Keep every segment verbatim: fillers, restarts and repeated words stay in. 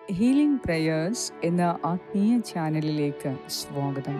Healing prayers എന്ന ആത്മീയ ചാനലിലേക്ക് സ്വാഗതം.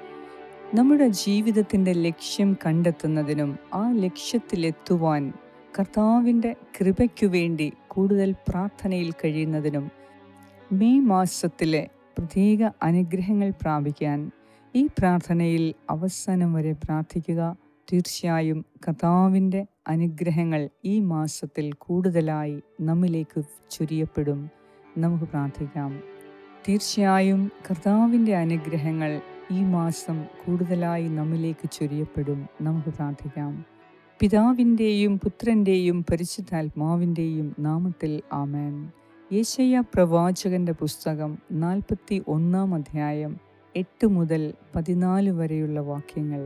നമ്മുടെ ജീവിതത്തിൻ്റെ ലക്ഷ്യം കണ്ടെത്തുന്നതിനും ആ ലക്ഷ്യത്തിലെത്തുവാൻ കർത്താവിൻ്റെ കൃപയ്ക്കു വേണ്ടി കൂടുതൽ പ്രാർത്ഥനയിൽ കഴിയുന്നതിനും മെയ് മാസത്തിലെ പ്രത്യേക അനുഗ്രഹങ്ങൾ പ്രാപിക്കാൻ ഈ പ്രാർത്ഥനയിൽ അവസാനം വരെ പ്രാർത്ഥിക്കുക. തീർച്ചയായും കർത്താവിൻ്റെ അനുഗ്രഹങ്ങൾ ഈ മാസത്തിൽ കൂടുതലായി നമ്മിലേക്ക് ചൊരിയപ്പെടും. നമുക്ക് പ്രാർത്ഥിക്കാം. തീർച്ചയായും കർത്താവിൻ്റെ അനുഗ്രഹങ്ങൾ ഈ മാസം കൂടുതലായി നമ്മിലേക്ക് ചൊരിയപ്പെടും. നമുക്ക് പ്രാർത്ഥിക്കാം. പിതാവിൻ്റെയും പുത്രൻ്റെയും പരിശുദ്ധാത്മാവിൻ്റെയും നാമത്തിൽ ആമേൻ. യെശയ്യാ പ്രവാചകന്റെ പുസ്തകം നാൽപ്പത്തി ഒന്നാം അധ്യായം എട്ട് മുതൽ പതിനാല് വരെയുള്ള വാക്യങ്ങൾ.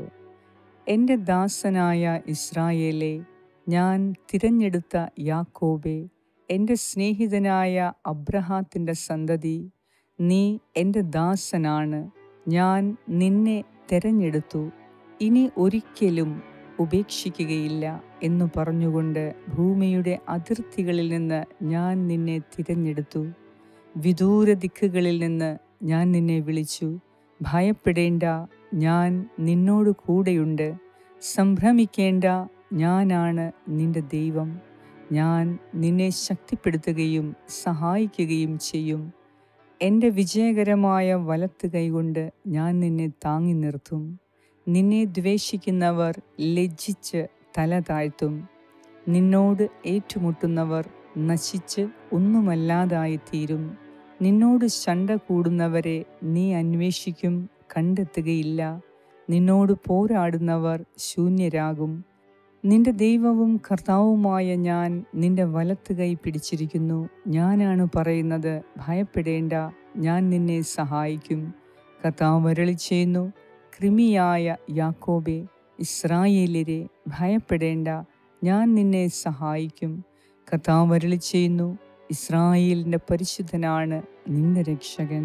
എൻ്റെ ദാസനായ ഇസ്രായേലേ, ഞാൻ തിരഞ്ഞെടുത്ത യാക്കോബേ, എൻ്റെ സ്നേഹിതനായ അബ്രഹാത്തിൻ്റെ സന്തതി, നീ എൻ്റെ ദാസനാണ്. ഞാൻ നിന്നെ തിരഞ്ഞെടുത്തു, ഇനി ഒരിക്കലും ഉപേക്ഷിക്കുകയില്ല എന്നു പറഞ്ഞുകൊണ്ട് ഭൂമിയുടെ അതിർത്തികളിൽ നിന്ന് ഞാൻ നിന്നെ തിരഞ്ഞെടുത്തു. വിദൂര ദിക്കുകളിൽ നിന്ന് ഞാൻ നിന്നെ വിളിച്ചു. ഭയപ്പെടേണ്ട, ഞാൻ നിന്നോട് കൂടെയുണ്ട്. സംഭ്രമിക്കേണ്ട, ഞാനാണ് നിന്റെ ദൈവം. ഞാൻ നിന്നെ ശക്തിപ്പെടുത്തുകയും സഹായിക്കുകയും ചെയ്യും. എൻ്റെ വിജയകരമായ വലത്ത് കൈകൊണ്ട് ഞാൻ നിന്നെ താങ്ങി നിർത്തും. നിന്നെ ദ്വേഷിക്കുന്നവർ ലജ്ജിച്ച് തല താഴ്ത്തും. നിന്നോട് ഏറ്റുമുട്ടുന്നവർ നശിച്ച് ഒന്നുമല്ലാതായിത്തീരും. നിന്നോട് ശണ്ട കൂടുന്നവരെ നീ അന്വേഷിക്കും, കണ്ടെത്തുകയില്ല. നിന്നോട് പോരാടുന്നവർ ശൂന്യരാകും. നിന്റെ ദൈവവും കർത്താവുമായ ഞാൻ നിന്റെ വലത്ത് കൈ പിടിച്ചിരിക്കുന്നു. ഞാനാണ് പറയുന്നത്, ഭയപ്പെടേണ്ട, ഞാൻ നിന്നെ സഹായിക്കും. കർത്താവ് അരുളി ചെയ്യുന്നു, കൃമിയായ യാക്കോബേ, ഇസ്രായേല്യരെ, ഭയപ്പെടേണ്ട, ഞാൻ നിന്നെ സഹായിക്കും. കർത്താവ് അരുളി ചെയ്യുന്നു, ഇസ്രായേലിൻ്റെ പരിശുദ്ധനാണ് നിന്റെ രക്ഷകൻ.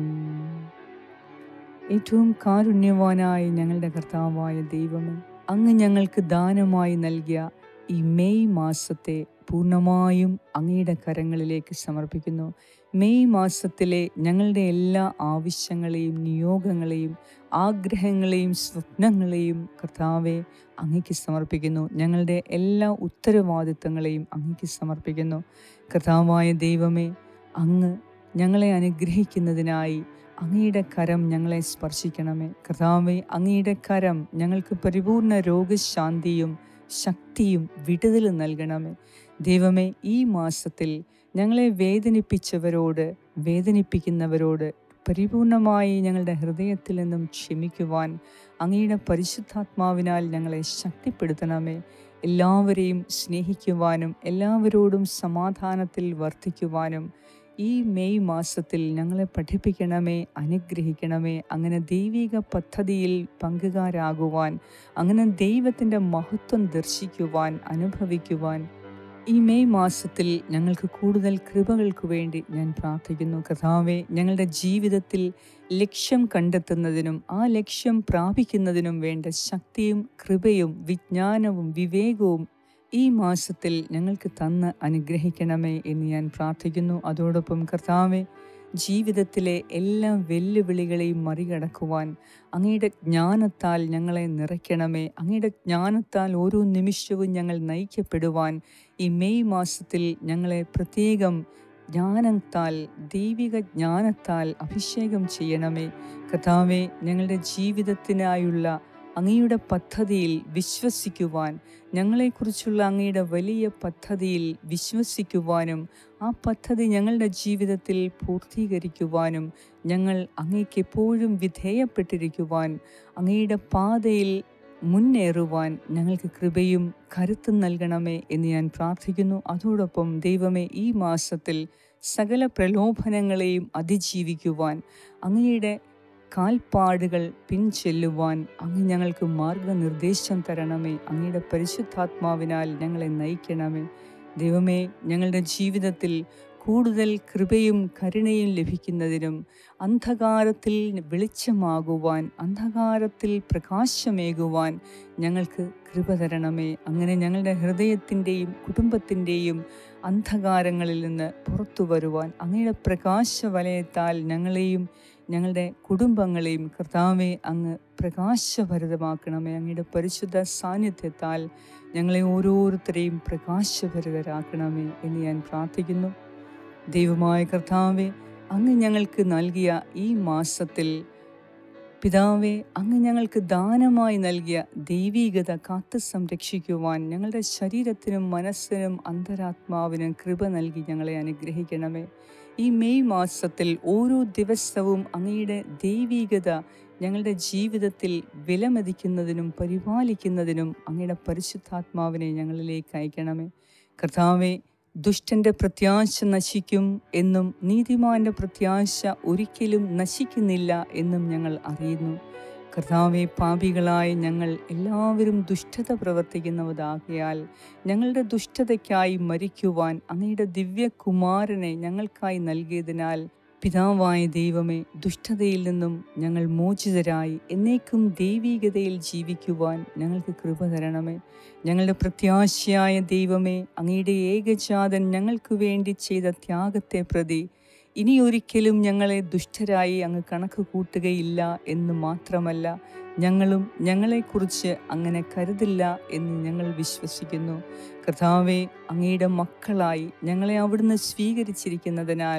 ഏറ്റവും കാരുണ്യവാനായ ഞങ്ങളുടെ കർത്താവായ ദൈവമേ, അങ്ങ് ഞങ്ങൾക്ക് ദാനമായി നൽകിയ ഈ മെയ് മാസത്തെ പൂർണ്ണമായും അങ്ങയുടെ കരങ്ങളിലേക്ക് സമർപ്പിക്കുന്നു. മെയ് മാസത്തിലെ ഞങ്ങളുടെ എല്ലാ ആവശ്യങ്ങളെയും നിയോഗങ്ങളെയും ആഗ്രഹങ്ങളെയും സ്വപ്നങ്ങളെയും കർത്താവെ അങ്ങേക്ക് സമർപ്പിക്കുന്നു. ഞങ്ങളുടെ എല്ലാ ഉത്തരവാദിത്തങ്ങളെയും അങ്ങേക്ക് സമർപ്പിക്കുന്നു. കർത്താവായ ദൈവമേ, അങ്ങ് ഞങ്ങളെ അനുഗ്രഹിക്കുന്നതിനായി അങ്ങയുടെ കരം ഞങ്ങളെ സ്പർശിക്കണമേ. കർത്താവേ, അങ്ങയുടെ കരം ഞങ്ങൾക്ക് പരിപൂർണ രോഗശാന്തിയും ശക്തിയും വിടുതലും നൽകണമേ. ദൈവമേ, ഈ മാസത്തിൽ ഞങ്ങളെ വേദനിപ്പിച്ചവരോട് വേദനിപ്പിക്കുന്നവരോട് പരിപൂർണമായി ഞങ്ങളുടെ ഹൃദയത്തിൽ നിന്നും ക്ഷമിക്കുവാൻ അങ്ങയുടെ പരിശുദ്ധാത്മാവിനാൽ ഞങ്ങളെ ശക്തിപ്പെടുത്തണമേ. എല്ലാവരെയും സ്നേഹിക്കുവാനും എല്ലാവരോടും സമാധാനത്തിൽ വർത്തിക്കുവാനും ഈ മെയ് മാസത്തിൽ ഞങ്ങളെ പഠിപ്പിക്കണമേ, അനുഗ്രഹിക്കണമേ. അങ്ങനെ ദൈവിക പദ്ധതിയിൽ പങ്കുകാരാകുവാൻ, അങ്ങനെ ദൈവത്തിൻ്റെ മഹത്വം ദർശിക്കുവാൻ, അനുഭവിക്കുവാൻ ഈ മെയ് മാസത്തിൽ ഞങ്ങൾക്ക് കൂടുതൽ കൃപകൾക്ക് വേണ്ടി ഞാൻ പ്രാർത്ഥിക്കുന്നു. കർത്താവേ, ഞങ്ങളുടെ ജീവിതത്തിൽ ലക്ഷ്യം കണ്ടെത്തുന്നതിനും ആ ലക്ഷ്യം പ്രാപിക്കുന്നതിനും വേണ്ട ശക്തിയും കൃപയും വിജ്ഞാനവും വിവേകവും ഈ മാസത്തിൽ ഞങ്ങൾക്ക് തന്ന് അനുഗ്രഹിക്കണമേ എന്ന് ഞാൻ പ്രാർത്ഥിക്കുന്നു. അതോടൊപ്പം കർത്താവേ, ജീവിതത്തിലെ എല്ലാ വെല്ലുവിളികളെയും മറികടക്കുവാൻ അങ്ങയുടെ ജ്ഞാനത്താൽ ഞങ്ങളെ നിറയ്ക്കണമേ. അങ്ങയുടെ ജ്ഞാനത്താൽ ഓരോ നിമിഷവും ഞങ്ങൾ നയിക്കപ്പെടുവാൻ ഈ മെയ് മാസത്തിൽ ഞങ്ങളെ പ്രത്യേകം ജ്ഞാനത്താൽ, ദൈവിക ജ്ഞാനത്താൽ അഭിഷേകം ചെയ്യണമേ. കർത്താവേ, ഞങ്ങളുടെ ജീവിതത്തിനായുള്ള അങ്ങയുടെ പദ്ധതിയിൽ വിശ്വസിക്കുവാൻ, ഞങ്ങളെക്കുറിച്ചുള്ള അങ്ങയുടെ വലിയ പദ്ധതിയിൽ വിശ്വസിക്കുവാനും ആ പദ്ധതി ഞങ്ങളുടെ ജീവിതത്തിൽ പൂർത്തീകരിക്കുവാനും ഞങ്ങൾ അങ്ങേക്ക് എപ്പോഴും വിധേയപ്പെട്ടിരിക്കുവാൻ, അങ്ങയുടെ പാതയിൽ മുന്നേറുവാൻ ഞങ്ങൾക്ക് കൃപയും കരുത്തും നൽകണമേ എന്ന് ഞാൻ പ്രാർത്ഥിക്കുന്നു. അതോടൊപ്പം ദൈവമേ, ഈ മാസത്തിൽ സകല പ്രലോഭനങ്ങളെയും അതിജീവിക്കുവാൻ, അങ്ങയുടെ കാൽപ്പാടുകൾ പിൻചെല്ലുവാൻ അങ്ങ് ഞങ്ങൾക്ക് മാർഗനിർദ്ദേശം തരണമേ. അങ്ങയുടെ പരിശുദ്ധാത്മാവിനാൽ ഞങ്ങളെ നയിക്കണമേ. ദൈവമേ, ഞങ്ങളുടെ ജീവിതത്തിൽ കൂടുതൽ കൃപയും കരുണയും ലഭിക്കുന്നതിനും അന്ധകാരത്തിൽ വെളിച്ചമാകുവാൻ, അന്ധകാരത്തിൽ പ്രകാശമേകുവാൻ ഞങ്ങൾക്ക് കൃപ തരണമേ. അങ്ങനെ ഞങ്ങളുടെ ഹൃദയത്തിൻ്റെയും കുടുംബത്തിൻ്റെയും അന്ധകാരങ്ങളിൽ നിന്ന് പുറത്തു വരുവാൻ അങ്ങയുടെ പ്രകാശവലയത്താൽ ഞങ്ങളെയും ഞങ്ങളുടെ കുടുംബങ്ങളെയും കർത്താവെ അങ്ങ് പ്രകാശഭരിതമാക്കണമേ. അങ്ങയുടെ പരിശുദ്ധ സാന്നിധ്യത്താൽ ഞങ്ങളെ ഓരോരുത്തരെയും പ്രകാശഭരിതരാക്കണമേ എന്ന് ഞാൻ പ്രാർത്ഥിക്കുന്നു. ദൈവമായ കർത്താവെ, അങ്ങ് ഞങ്ങൾക്ക് നൽകിയ ഈ മാസത്തിൽ പിതാവേ, അങ്ങ് ഞങ്ങൾക്ക് ദാനമായി നൽകിയ ദൈവീകത കാത്തു സംരക്ഷിക്കുവാൻ ഞങ്ങളുടെ ശരീരത്തിനും മനസ്സിനും അന്തരാത്മാവിനും കൃപ നൽകി ഞങ്ങളെ അനുഗ്രഹിക്കണമേ. ഈ മെയ് മാസത്തിൽ ഓരോ ദിവസവും അങ്ങയുടെ ദൈവീകത ഞങ്ങളുടെ ജീവിതത്തിൽ വിലമതിക്കുന്നതിനും പരിപാലിക്കുന്നതിനും അങ്ങയുടെ പരിശുദ്ധാത്മാവിനെ ഞങ്ങളിലേക്ക് അയക്കണമേ. കർത്താവെ, ദുഷ്ടൻ്റെ പ്രത്യാശ നശിക്കും എന്നും നീതിമാൻ്റെ പ്രത്യാശ ഒരിക്കലും നശിക്കുന്നില്ല എന്നും ഞങ്ങൾ അറിയുന്നു. കർത്താവെ, പാപികളായ ഞങ്ങൾ എല്ലാവരും ദുഷ്ടത പ്രവർത്തിക്കുന്നവരാകയാൽ ഞങ്ങളുടെ ദുഷ്ടതയ്ക്കായി മരിക്കുവാൻ അങ്ങയുടെ ദിവ്യകുമാരനെ ഞങ്ങൾക്കായി നൽകിയതിനാൽ പിതാവായ ദൈവമേ, ദുഷ്ടതയിൽ നിന്നും ഞങ്ങൾ മോചിതരായി എന്നേക്കും ദൈവീകതയിൽ ജീവിക്കുവാൻ ഞങ്ങൾക്ക് കൃപ തരണമേ. ഞങ്ങളുടെ പ്രത്യാശയായ ദൈവമേ, അങ്ങയുടെ ഏകജാതൻ ഞങ്ങൾക്ക് വേണ്ടി ചെയ്ത ത്യാഗത്തെ പ്രതി ഇനി ഒരിക്കലും ഞങ്ങളെ ദുഷ്ടരായി അങ്ങ് കണക്ക് കൂട്ടുകയില്ല എന്ന് മാത്രമല്ല, ഞങ്ങളും ഞങ്ങളെക്കുറിച്ച് അങ്ങനെ കരുതില്ല എന്ന് ഞങ്ങൾ വിശ്വസിക്കുന്നു. കർത്താവെ, അങ്ങയുടെ മക്കളായി ഞങ്ങളെ അവിടുന്ന് സ്വീകരിച്ചിരിക്കുന്നതിനാൽ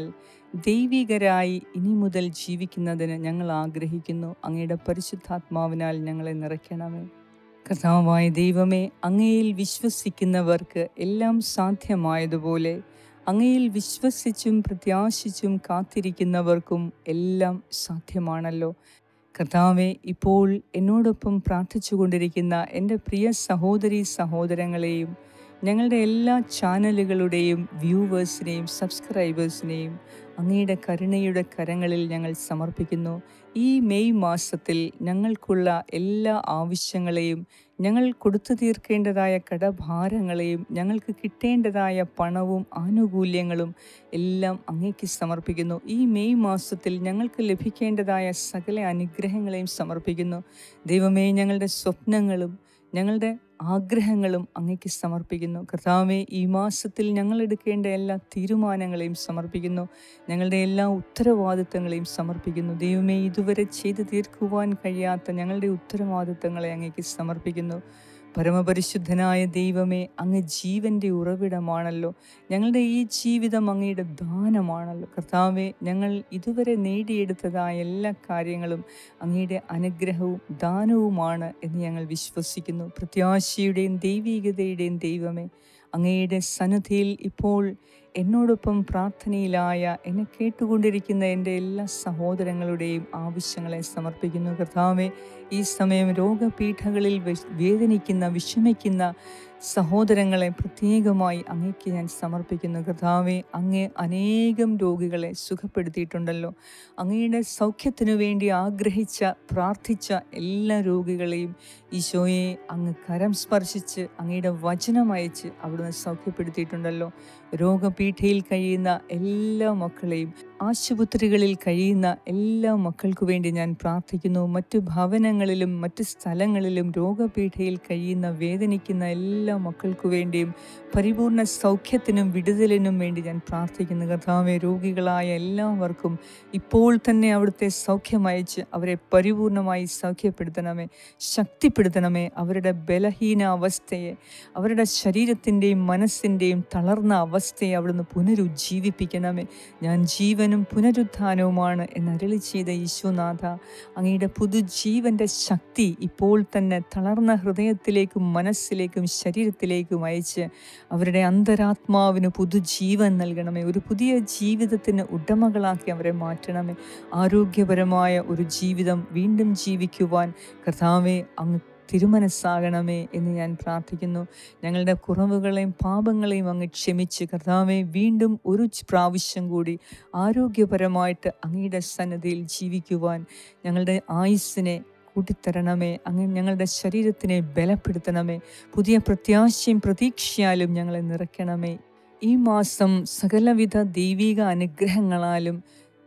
ദൈവികരായി ഇനി മുതൽ ജീവിക്കുന്നതിന് ഞങ്ങൾ ആഗ്രഹിക്കുന്നു. അങ്ങയുടെ പരിശുദ്ധാത്മാവിനാൽ ഞങ്ങളെ നിറയ്ക്കണമേ. കർത്താവായ ദൈവമേ, അങ്ങയിൽ വിശ്വസിക്കുന്നവർക്ക് എല്ലാം സാധ്യമായതുപോലെ അങ്ങയിൽ വിശ്വസിച്ചും പ്രത്യാശിച്ചും കാത്തിരിക്കുന്നവർക്കും എല്ലാം സാധ്യമാണല്ലോ. കർത്താവെ, ഇപ്പോൾ എന്നോടൊപ്പം പ്രാർത്ഥിച്ചു കൊണ്ടിരിക്കുന്ന എൻ്റെ പ്രിയ സഹോദരി സഹോദരങ്ങളെയും ഞങ്ങളുടെ എല്ലാ ചാനലുകളുടെയും വ്യൂവേഴ്സിനെയും സബ്സ്ക്രൈബേഴ്സിനെയും അങ്ങയുടെ കരുണയുടെ കരങ്ങളിൽ ഞങ്ങൾ സമർപ്പിക്കുന്നു. ഈ മെയ് മാസത്തിൽ ഞങ്ങൾക്കുള്ള എല്ലാ ആവശ്യങ്ങളെയും, ഞങ്ങൾ കൊടുത്തു തീർക്കേണ്ടതായ കടഭാരങ്ങളെയും, ഞങ്ങൾക്ക് കിട്ടേണ്ടതായ പണവും ആനുകൂല്യങ്ങളും എല്ലാം അങ്ങേക്ക് സമർപ്പിക്കുന്നു. ഈ മെയ് മാസത്തിൽ ഞങ്ങൾക്ക് ലഭിക്കേണ്ടതായ സകല അനുഗ്രഹങ്ങളെയും സമർപ്പിക്കുന്നു. ദൈവമേ, ഞങ്ങളുടെ സ്വപ്നങ്ങളും ഞങ്ങളുടെ ആഗ്രഹങ്ങളും അങ്ങേക്ക് സമർപ്പിക്കുന്നു. കർത്താവെ, ഈ മാസത്തിൽ ഞങ്ങൾ എടുക്കേണ്ട എല്ലാ തീരുമാനങ്ങളെയും സമർപ്പിക്കുന്നു. ഞങ്ങളുടെ എല്ലാ ഉത്തരവാദിത്തങ്ങളെയും സമർപ്പിക്കുന്നു. ദൈവമേ, ഇതുവരെ ചെയ്തു തീർക്കുവാൻ കഴിയാത്ത ഞങ്ങളുടെ ഉത്തരവാദിത്തങ്ങളെ അങ്ങേക്ക് സമർപ്പിക്കുന്നു. പരമപരിശുദ്ധനായ ദൈവമേ, അങ്ങ് ജീവൻ്റെ ഉറവിടമാണല്ലോ. ഞങ്ങളുടെ ഈ ജീവിതം അങ്ങയുടെ ദാനമാണല്ലോ. കർത്താവെ, ഞങ്ങൾ ഇതുവരെ നേടിയെടുത്തതായ എല്ലാ കാര്യങ്ങളും അങ്ങയുടെ അനുഗ്രഹവും ദാനവുമാണ് എന്ന് ഞങ്ങൾ വിശ്വസിക്കുന്നു. പ്രത്യാശയുടെയും ദൈവികതയുടെയും ദൈവമേ, അങ്ങയുടെ സന്നിധിയിൽ ഇപ്പോൾ എന്നോടൊപ്പം പ്രാർത്ഥനയിലായ എന്നെ കേട്ടുകൊണ്ടിരിക്കുന്ന എൻ്റെ എല്ലാ സഹോദരങ്ങളുടെയും ആവശ്യങ്ങളെ സമർപ്പിക്കുന്നു. കർത്താവെ, ഈ സമയം രോഗപീഠകളിൽ വേദനിക്കുന്ന വിഷമിക്കുന്ന സഹോദരങ്ങളെ പ്രത്യേകമായി അങ്ങേക്ക് ഞാൻ സമർപ്പിക്കുന്നു. കർത്താവെ, അങ്ങേ അനേകം രോഗികളെ സുഖപ്പെടുത്തിയിട്ടുണ്ടല്ലോ. അങ്ങയുടെ സൗഖ്യത്തിനു വേണ്ടി ആഗ്രഹിച്ച പ്രാർത്ഥിച്ച എല്ലാ രോഗികളെയും ഈശോയെ അങ്ങ് കരം സ്പർശിച്ച് അങ്ങയുടെ വചനം അയച്ച് അവിടുന്ന് സൗഖ്യപ്പെടുത്തിയിട്ടുണ്ടല്ലോ. രോഗപീഠയിൽ കഴിയുന്ന എല്ലാ മക്കളെയും, ആശുപത്രികളിൽ കഴിയുന്ന എല്ലാ മക്കൾക്കു വേണ്ടി ഞാൻ പ്രാർത്ഥിക്കുന്നു. മറ്റു ഭവനങ്ങളിലും മറ്റു സ്ഥലങ്ങളിലും രോഗപീഠയിൽ കഴിയുന്ന വേദനിക്കുന്ന എല്ലാ മക്കൾക്കു വേണ്ടിയും പരിപൂർണ സൗഖ്യത്തിനും വിടുതലിനും വേണ്ടി ഞാൻ പ്രാർത്ഥിക്കുന്നു. കർത്താവെ, രോഗികളായ എല്ലാവർക്കും ഇപ്പോൾ തന്നെ അവിടുത്തെ സൗഖ്യമയച്ച് അവരെ പരിപൂർണമായി സൗഖ്യപ്പെടുത്തണമേ, ശക്തിപ്പെടുത്തണമേ. അവരുടെ ബലഹീന അവസ്ഥയെ, അവരുടെ ശരീരത്തിൻ്റെയും മനസ്സിൻ്റെയും തളർന്ന അവസ്ഥയെ അവിടുന്ന് പുനരുജ്ജീവിപ്പിക്കണമേ. ഞാൻ ജീവനും പുനരുത്ഥാനവുമാണ് എന്നരുളി ചെയ്ത ഈശോനാഥ, അങ്ങയുടെ പുതുജീവൻ്റെ ശക്തി ഇപ്പോൾ തന്നെ തളർന്ന ഹൃദയത്തിലേക്കും മനസ്സിലേക്കും ശരീരത്തിലേക്കും അയച്ച് അവരുടെ അന്തരാത്മാവിന് പുതുജീവൻ നൽകണമേ. ഒരു പുതിയ ജീവിതത്തിന് ഉടമകളാക്കി അവരെ മാറ്റണമേ. ആരോഗ്യപരമായ ഒരു ജീവിതം വീണ്ടും ജീവിക്കുവാൻ കർത്താവെ അങ്ങ് തിരുമനസ്സാകണമേ എന്ന് ഞാൻ പ്രാർത്ഥിക്കുന്നു. ഞങ്ങളുടെ കുറവുകളെയും പാപങ്ങളെയും അങ്ങ് ക്ഷമിച്ച് കർത്താവെ വീണ്ടും ഒരു പ്രാവശ്യം കൂടി ആരോഗ്യപരമായിട്ട് അങ്ങയുടെ സന്നിധിയിൽ ജീവിക്കുവാൻ ഞങ്ങളുടെ ആയുസ്സിനെ കൂട്ടിത്തരണമേ. അങ്ങ് ഞങ്ങളുടെ ശരീരത്തിനെ ബലപ്പെടുത്തണമേ. പുതിയ പ്രത്യാശയും പ്രതീക്ഷയാലും ഞങ്ങളെ നിറയ്ക്കണമേ. ഈ മാസം സകലവിധ ദൈവിക അനുഗ്രഹങ്ങളാലും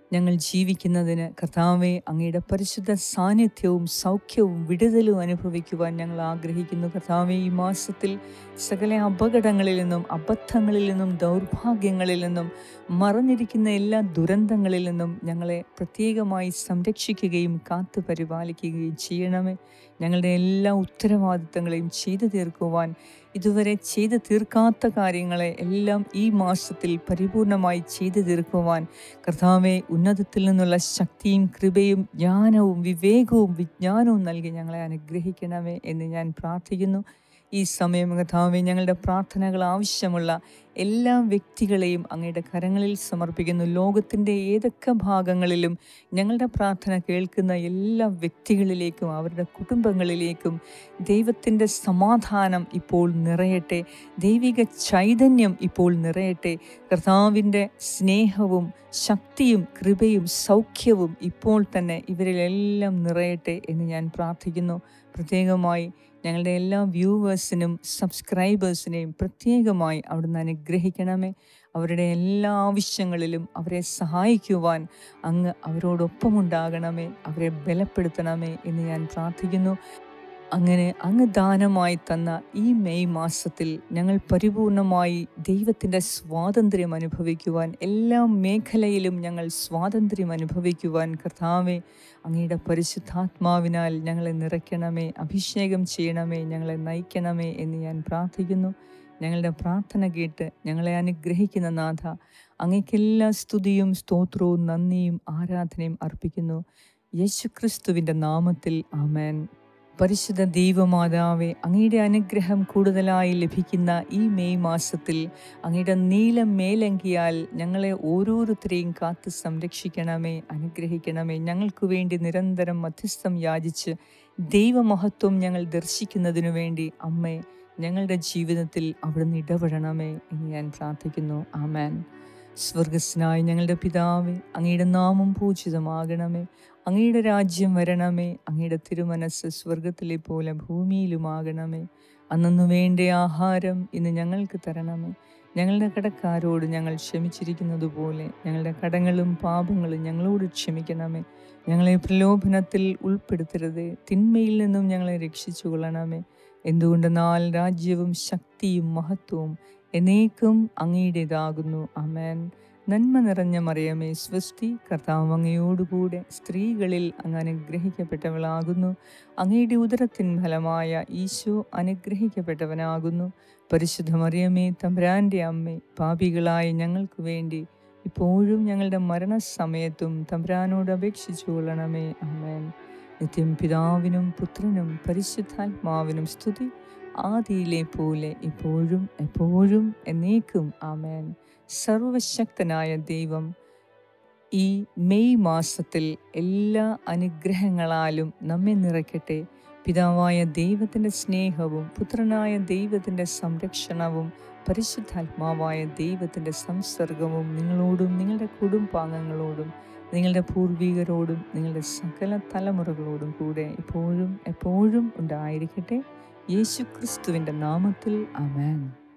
ഞങ്ങൾ ജീവിക്കുന്നതിന് കർത്താവെ അങ്ങയുടെ പരിശുദ്ധ സാന്നിധ്യവും സൗഖ്യവും വിടുതലും അനുഭവിക്കുവാൻ ഞങ്ങൾ ആഗ്രഹിക്കുന്നു. കർത്താവെ, ഈ മാസത്തിൽ സകല അപകടങ്ങളിൽ നിന്നും, അബദ്ധങ്ങളിൽ നിന്നും, ദൗർഭാഗ്യങ്ങളിൽ നിന്നും, മറഞ്ഞിരിക്കുന്ന എല്ലാ ദുരന്തങ്ങളിൽ നിന്നും ഞങ്ങളെ പ്രത്യേകമായി സംരക്ഷിക്കുകയും കാത്തു പരിപാലിക്കുകയും ചെയ്യണമേ. ഞങ്ങളുടെ എല്ലാ ഉത്തരവാദിത്തങ്ങളെയും ചെയ്തു തീർക്കുവാൻ, ഇതുവരെ ചെയ്തു തീർക്കാത്ത കാര്യങ്ങളെ എല്ലാം ഈ മാസത്തിൽ പരിപൂർണമായി ചെയ്തു തീർക്കുവാൻ കർത്താവെ ഉന്നതത്തിൽ നിന്നുള്ള ശക്തിയും കൃപയും ജ്ഞാനവും വിവേകവും വിജ്ഞാനവും നൽകി ഞങ്ങളെ അനുഗ്രഹിക്കണമേ എന്ന് ഞാൻ പ്രാർത്ഥിക്കുന്നു. ഈ സമയം കർത്താവെ, ഞങ്ങളുടെ പ്രാർത്ഥനകൾ ആവശ്യമുള്ള എല്ലാ വ്യക്തികളെയും അങ്ങയുടെ കരങ്ങളിൽ സമർപ്പിക്കുന്നു. ലോകത്തിൻ്റെ ഏതൊക്കെ ഭാഗങ്ങളിലും ഞങ്ങളുടെ പ്രാർത്ഥന കേൾക്കുന്ന എല്ലാ വ്യക്തികളിലേക്കും അവരുടെ കുടുംബങ്ങളിലേക്കും ദൈവത്തിൻ്റെ സമാധാനം ഇപ്പോൾ നിറയട്ടെ, ദൈവിക ചൈതന്യം ഇപ്പോൾ നിറയട്ടെ. കർത്താവിൻ്റെ സ്നേഹവും ശക്തിയും കൃപയും സൗഖ്യവും ഇപ്പോൾ തന്നെ ഇവരിലെല്ലാം നിറയട്ടെ എന്ന് ഞാൻ പ്രാർത്ഥിക്കുന്നു. പ്രത്യേകമായി ഞങ്ങളുടെ എല്ലാ വ്യൂവേഴ്സിനും സബ്സ്ക്രൈബേഴ്സിനെയും പ്രത്യേകമായി അവിടുന്ന് അനുഗ്രഹിക്കണമേ. അവരുടെ എല്ലാ ആവശ്യങ്ങളിലും അവരെ സഹായിക്കുവാൻ അങ്ങ് അവരോടൊപ്പമുണ്ടാകണമേ, അവരെ ബലപ്പെടുത്തണമേ എന്ന് ഞാൻ പ്രാർത്ഥിക്കുന്നു. അങ്ങനെ അങ്ങ് ദാനമായി തന്ന ഈ മെയ് മാസത്തിൽ ഞങ്ങൾ പരിപൂർണമായി ദൈവത്തിൻ്റെ സ്വാതന്ത്ര്യം അനുഭവിക്കുവാൻ, എല്ലാ മേഖലയിലും ഞങ്ങൾ സ്വാതന്ത്ര്യം അനുഭവിക്കുവാൻ കർത്താവെ അങ്ങയുടെ പരിശുദ്ധാത്മാവിനാൽ ഞങ്ങളെ നിറയ്ക്കണമേ, അഭിഷേകം ചെയ്യണമേ, ഞങ്ങളെ നയിക്കണമേ എന്ന് ഞാൻ പ്രാർത്ഥിക്കുന്നു. ഞങ്ങളുടെ പ്രാർത്ഥന കേട്ട് ഞങ്ങളെ അനുഗ്രഹിക്കുന്ന നാഥ, അങ്ങേക്കെല്ലാ സ്തുതിയും സ്തോത്രവും നന്ദിയും ആരാധനയും അർപ്പിക്കുന്നു. യേശുക്രിസ്തുവിൻ്റെ നാമത്തിൽ ആമേൻ. പരിശുദ്ധ ദൈവമാതാവേ, അങ്ങയുടെ അനുഗ്രഹം കൂടുതലായി ലഭിക്കുന്ന ഈ മെയ് മാസത്തിൽ അങ്ങയുടെ നീല മേലങ്കിയാൽ ഞങ്ങളെ ഓരോരുത്തരെയും കാത്ത് സംരക്ഷിക്കണമേ, അനുഗ്രഹിക്കണമേ. ഞങ്ങൾക്ക് വേണ്ടി നിരന്തരം മധ്യസ്ഥം യാചിച്ച് ദൈവമഹത്വം ഞങ്ങൾ ദർശിക്കുന്നതിനു വേണ്ടി അമ്മേ, ഞങ്ങളുടെ ജീവിതത്തിൽ അവിടുന്ന് ഇടപെടണമേ എന്ന് ഞാൻ പ്രാർത്ഥിക്കുന്നു. ആമേൻ. സ്വർഗസ്നായ ഞങ്ങളുടെ പിതാവേ, അങ്ങയുടെ നാമം പൂജിതമാകണമേ, അങ്ങയുടെ രാജ്യം വരണമേ, അങ്ങയുടെ തിരുമനസ്സ് സ്വർഗത്തിലെ പോലെ ഭൂമിയിലുമാകണമേ. അന്നു വേണ്ട ആഹാരം ഇന്ന് ഞങ്ങൾക്ക് തരണമേ. ഞങ്ങളുടെ കടക്കാരോട് ഞങ്ങൾ ക്ഷമിച്ചിരിക്കുന്നത് പോലെ ഞങ്ങളുടെ കടങ്ങളും പാപങ്ങളും ഞങ്ങളോട് ക്ഷമിക്കണമേ. ഞങ്ങളെ പ്രലോഭനത്തിൽ ഉൾപ്പെടുത്തരുതേ, തിന്മയിൽ നിന്നും ഞങ്ങളെ രക്ഷിച്ചു കൊള്ളണമേ. എന്തുകൊണ്ടെന്നാൽ രാജ്യവും ശക്തിയും മഹത്വവും എന്നേക്കും അങ്ങയുടേതാകുന്നു. ആമേൻ. നന്മ നിറഞ്ഞ മറിയമേ സ്വസ്തി, കർത്താവ് അങ്ങയോടുകൂടെ സ്ത്രീകളിൽ അങ്ങ് അനുഗ്രഹിക്കപ്പെട്ടവളാകുന്നു. അങ്ങയുടെ ഉദരത്തിൻ ഫലമായ ഈശോ അനുഗ്രഹിക്കപ്പെട്ടവനാകുന്നു. പരിശുദ്ധ മറിയമേ തമ്പുരാൻ്റെ അമ്മേ, പാപികളായ ഞങ്ങൾക്ക് വേണ്ടി ഇപ്പോഴും ഞങ്ങളുടെ മരണസമയത്തും തമ്പുരാനോട് അപേക്ഷിച്ചു കൊള്ളണമേ. ആമേൻ. നിത്യം പിതാവിനും പുത്രനും പരിശുദ്ധാത്മാവിനും സ്തുതി, ആദിയിലെ പോലെ ഇപ്പോഴും എപ്പോഴും എന്നേക്കും. ആമേൻ. സർവശക്തനായ ദൈവം ഈ മെയ് മാസത്തിൽ എല്ലാ അനുഗ്രഹങ്ങളാലും നമ്മെ നിറയ്ക്കട്ടെ. പിതാവായ ദൈവത്തിൻ്റെ സ്നേഹവും പുത്രനായ ദൈവത്തിൻ്റെ സംരക്ഷണവും പരിശുദ്ധാത്മാവായ ദൈവത്തിൻ്റെ സംസർഗവും നിങ്ങളോടും നിങ്ങളുടെ കുടുംബാംഗങ്ങളോടും നിങ്ങളുടെ പൂർവികരോടും നിങ്ങളുടെ സകല തലമുറകളോടും കൂടെ ഇപ്പോഴും എപ്പോഴും ഉണ്ടായിരിക്കട്ടെ. യേശുക്രിസ്തുവിൻ്റെ നാമത്തിൽ ആമേൻ.